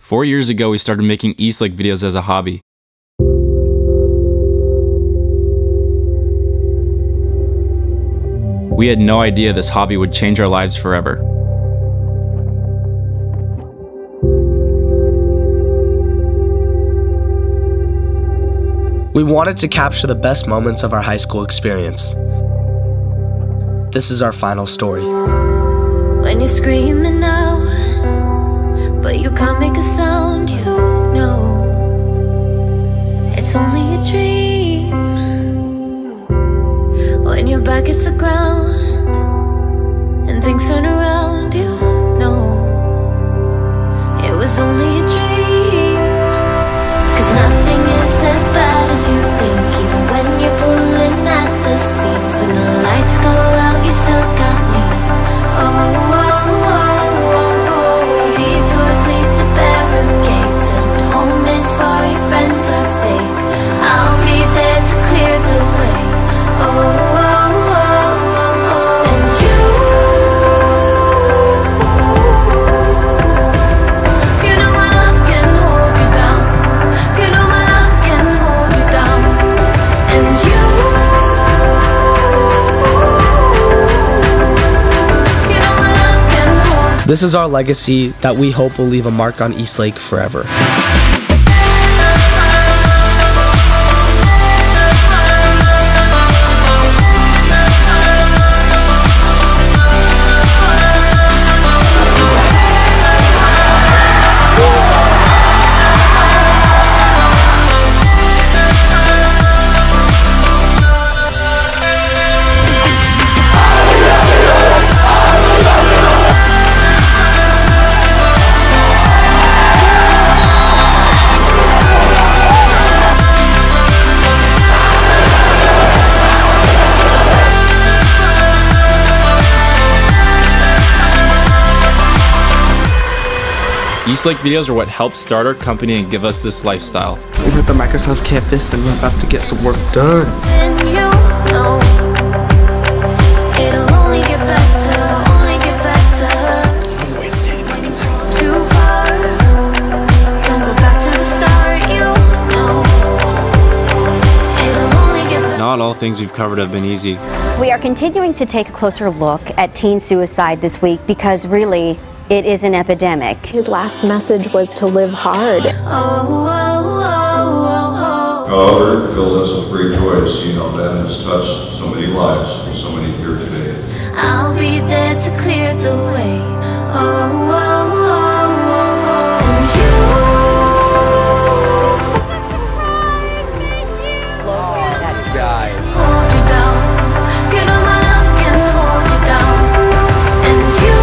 4 years ago, we started making Eastlake videos as a hobby. We had no idea this hobby would change our lives forever. We wanted to capture the best moments of our high school experience. This is our final story. When you're screaming out, but you can't make a sound, you know it's only a dream. When your back hits the ground and things turn around, you know it was only a dream. 'Cause nothing is as bad as you think, even when you're pulling at the seams. When the lights go out, you still got me. Oh, oh, oh, oh, oh. Detours lead to barricades, and home is for your friends are fake. I'll be there to clear the way. Oh, oh, oh, oh, oh. And you know my love can hold you down. You know my love can hold you down. And you know my love can hold. This is our legacy that we hope will leave a mark on Eastlake forever. Eastlake videos are what helped start our company and give us this lifestyle. We're at the Microsoft campus and we're about to get some work done. And you know it'll only get better, only get better. I'm waiting to take my consent. Too far, can't go back to the start, you know it'll only get better. Not all things we've covered have been easy. We are continuing to take a closer look at teen suicide this week because really, it is an epidemic. His last message was to live hard. However, it fills us with great joy to see how Ben has touched so many lives and so many here today. I'll be there to clear the way. Oh, oh, oh, oh, oh. And you hold you down. You know my love can hold you down. And you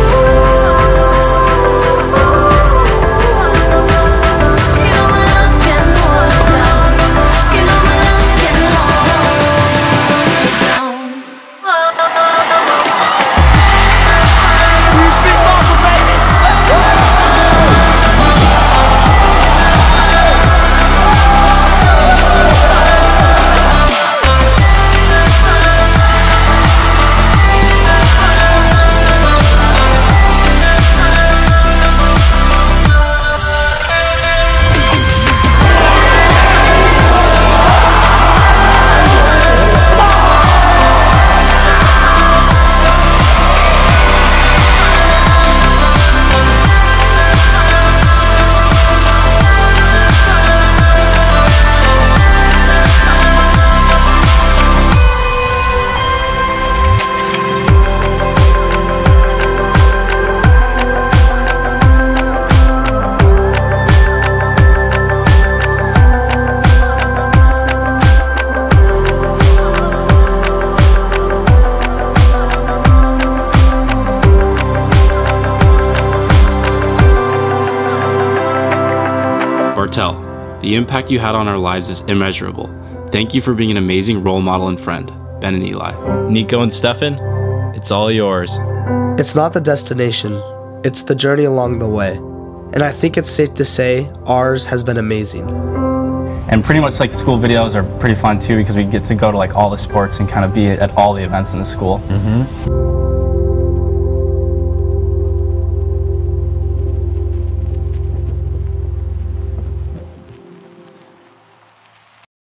know my love can hold you down. You know my love can hold you down. Oh, oh, oh, Bartel, the impact you had on our lives is immeasurable. Thank you for being an amazing role model and friend. Ben and Eli. Nico and Stefan, it's all yours. It's not the destination, it's the journey along the way. And I think it's safe to say ours has been amazing. And pretty much like the school videos are pretty fun too because we get to go to like all the sports and kind of be at all the events in the school.